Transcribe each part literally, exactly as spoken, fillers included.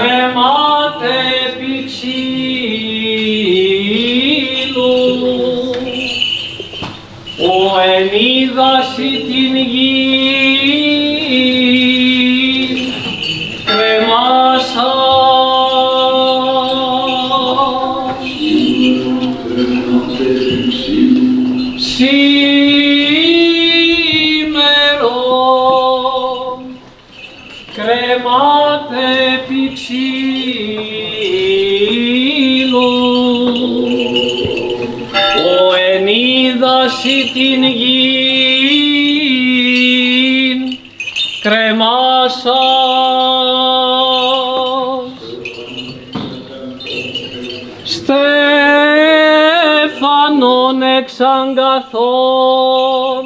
κρεμάται επί ξύλου, ο ενίδαση την γη κρεμάσα. Σήμερον κρεμάται επί ξύλου, ο ενίδαση την γην κρεμάσας. Στέφανον εξαγκαθών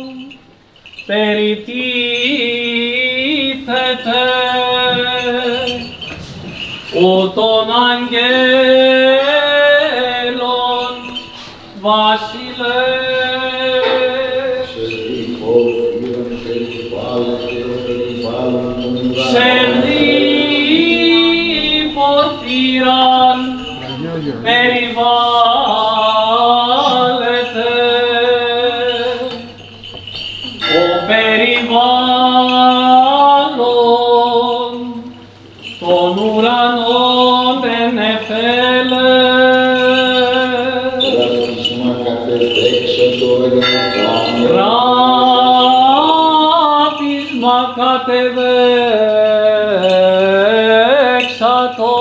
περιτίθεται, ο των αγγέλων βασιλεύς. Ψευδή πορφύραν περιβάλλεται, ο περιβάλλον των ουρανών εν εφέλε. Ράβισμα κατεδέξατο ελευθάνο, ράβισμα κατεδέξατο,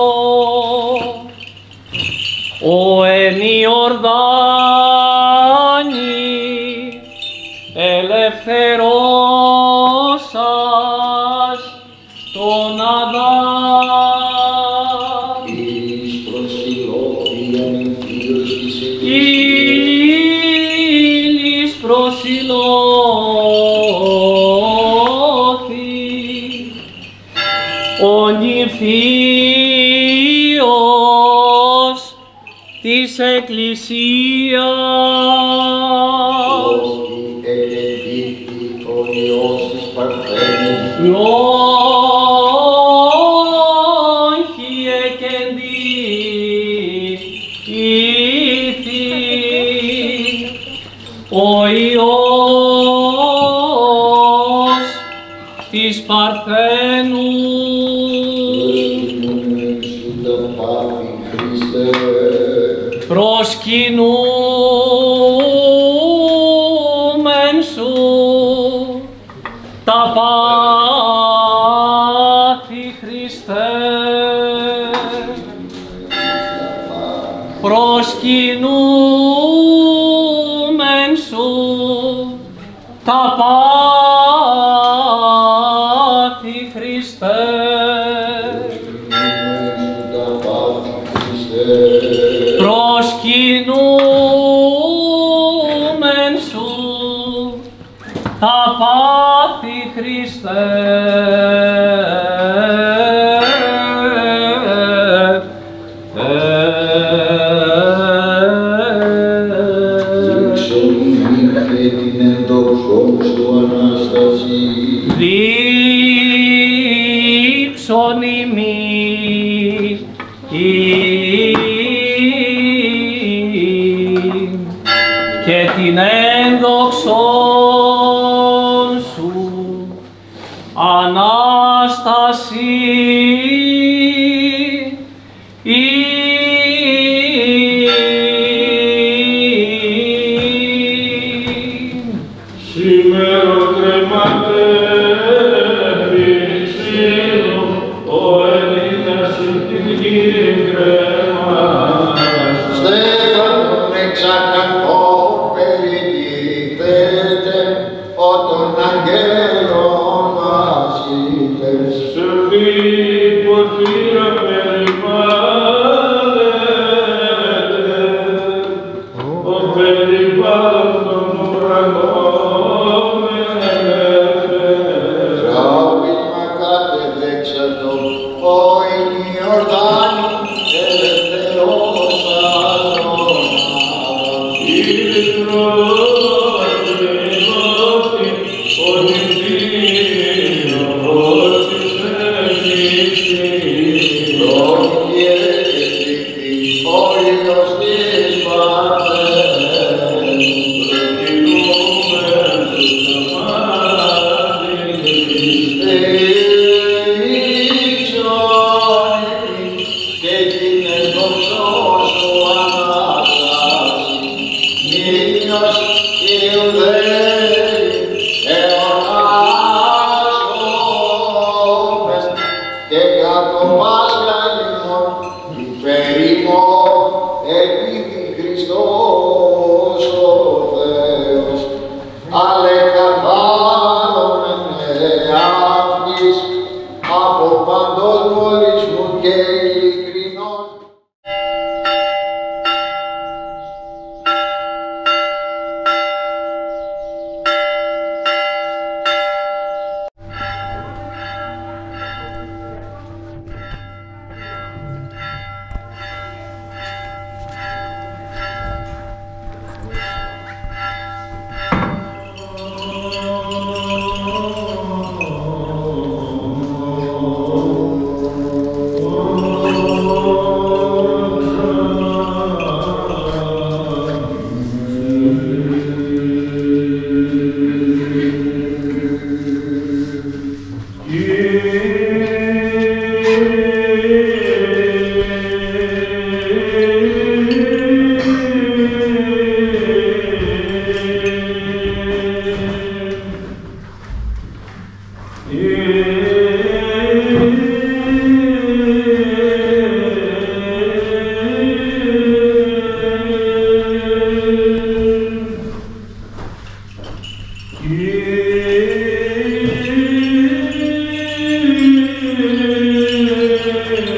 ο εν Ιορδάνη ελευθερώσας τον Αδάμ. εις προσιλώθηκαν οι φίλους της Ήλις προσιλώθη ο νυμφίος της Εκκλησίας. Λόγοι ελεγγύθη ο Υιός της Παρθένης, λόγοι εκεντήθη ο Υιός της Παρθένου. προσκυνούμεν σου τα πάθη Χριστέ, προσκυνούμεν σου τα πάθη Χριστέ, προσκυνούμεν σου τα πάθη Χριστέ, προσκυνούμεν σου τα πάθη Χριστέ. την ενδοξόν σου Ανάσταση, δείξον ημί και την ένδοξον σου Ανάσταση. Σήμερα κρεμάται επί ξύλου, ο Ελλήνας την γη κρεμάς. Στέφανον εξακαθών περιτίθεται, ο των αγγέλων βασιλεύς. Ψευδή πορφύρα περιβάλλεται, ο περιβάλλον των ουρανών ελεύθερος. Ράβισμα κατεδέξατο, ο εν Ιορδάνη ελευθερώσας τον Αδάμ. Ήλις προσιλώθη ο νηφίος της Εκκλησίας.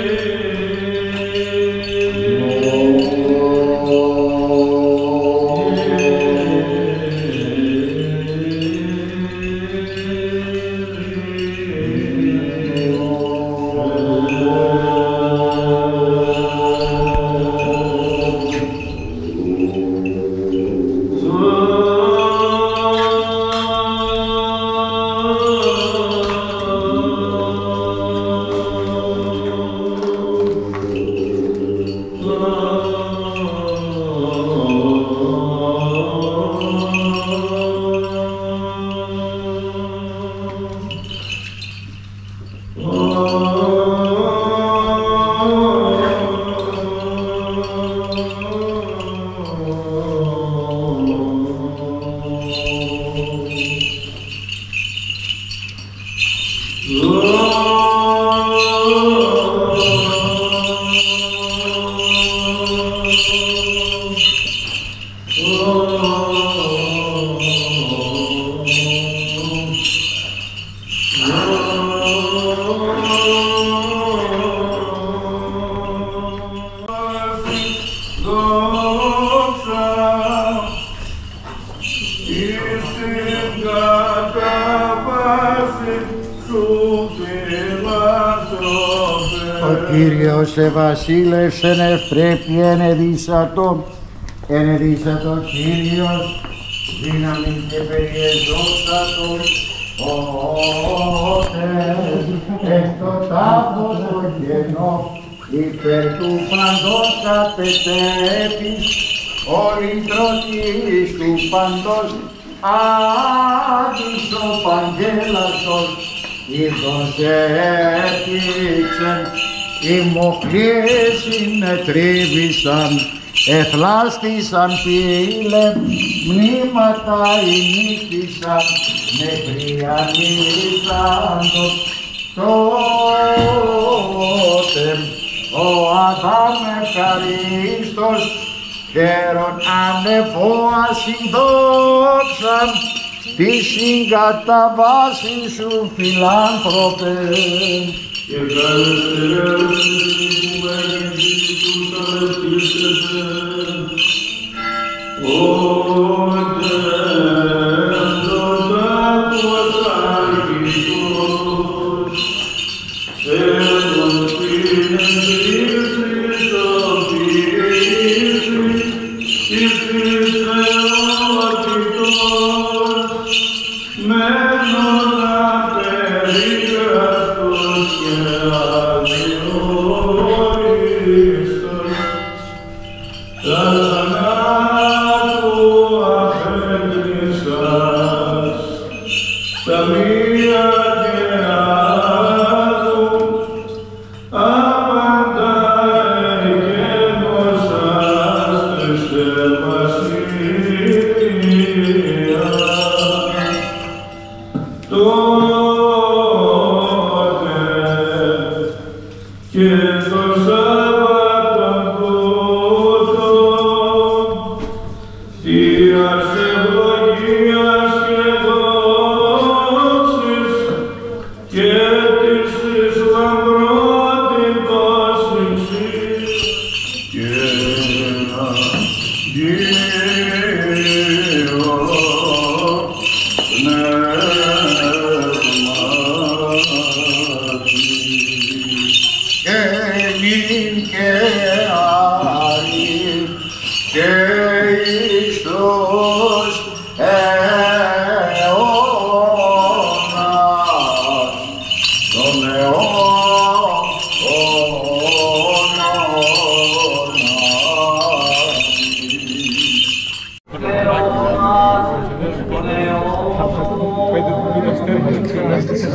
Κύριος εβασίλευσεν ευπρέπει ενεδίσατο, ενεδίσατο Κύριος, δύναμιν και περιεζώσατο, ότε εκ το τάφο το γενό, υπέρ του παντός κατετέπεις, ο λυτρωτής του παντός, άδεις ο παγγέλαστος, είδος έπηξεν, οι μοχλίες συνετρίβησαν, εθλάστησαν πύλε, μνήματα ημίτησαν, νεκριανίσαντος. Τότε ο Αδάμ ευχαρίστος, χαίρον ανεβόα συνδόξαν, τη συγκαταβάση σου φιλάνθρωπε. Και καλεστερεύσεις που μέγενθείς τους καλεστήσετε, ότε εντοτάκουας αρχιστός, έργον συνεντρήσεις οφείλεις, εις της θεότητος, μένον απερίγραστος και αδιόριστος, τα θανάτου απέκτησας, τα μία και άδου, άπαντα εγγένωσας τεστε βασιλεία. Τότε και το Σάββατον τούτο, θείας ευλογίας και δόξης και της της λαμπρότητος υψής και αγγείο και νυν και άρη και εις τους αιώνας των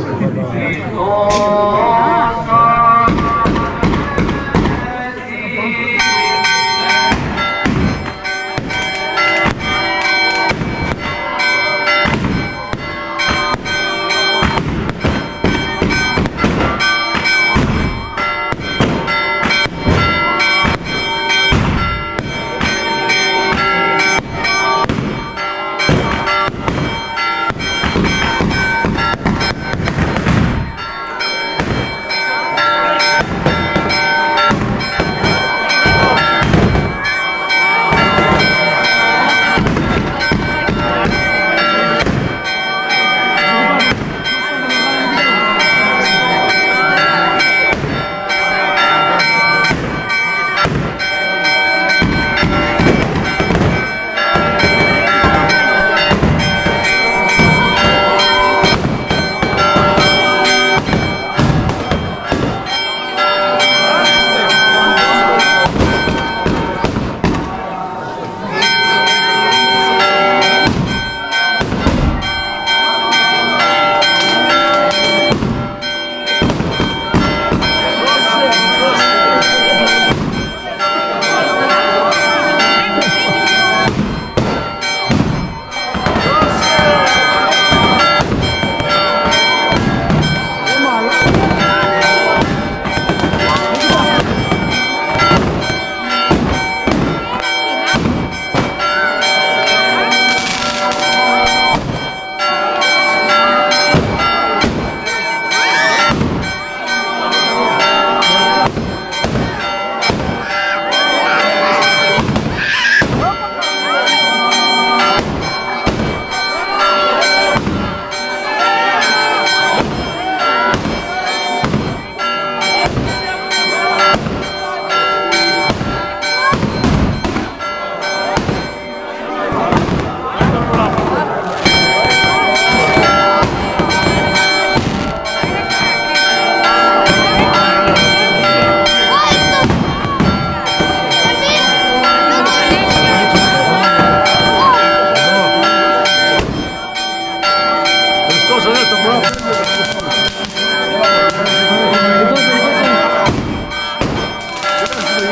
αιώνας.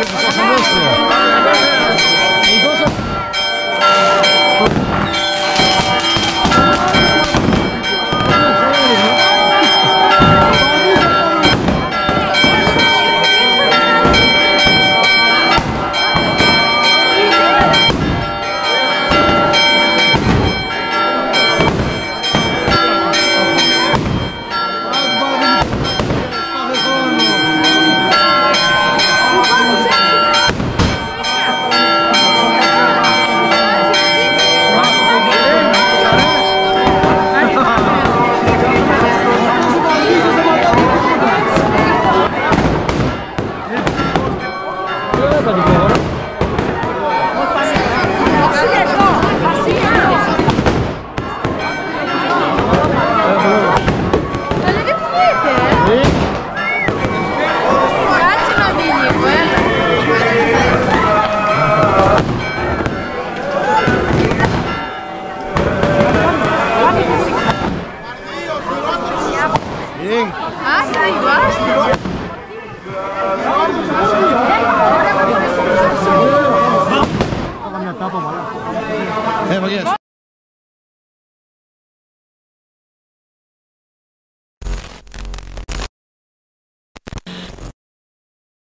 Tadi